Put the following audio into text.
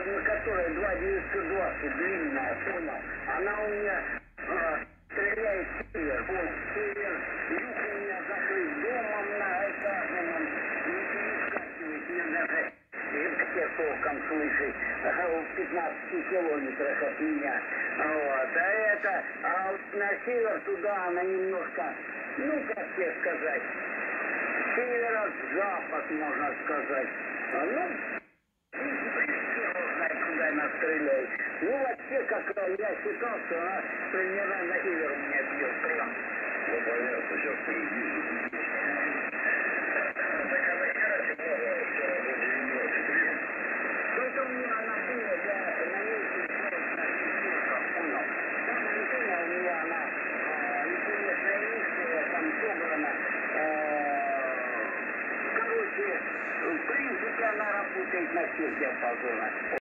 которая 2,920, длинная, понял? Она у меня стреляет север, север, юг у меня закрыт домом многоэтажным, не скакивает мне даже все толком слышит, в 15 километрах от меня. Вот, а вот на север туда она немножко, ну, как тебе сказать, северо-запад, можно сказать. Ну, куда она стреляет. Ну, вообще, как я считал, что она примерно на север у меня бьет прям. Ну, понятно, сейчас приблизит. Так она ярче, это у меня она была, я на ней понял. Там антенна у меня, она интересная низкая, там собрана. Короче, в принципе, она работает на всех диапазонах.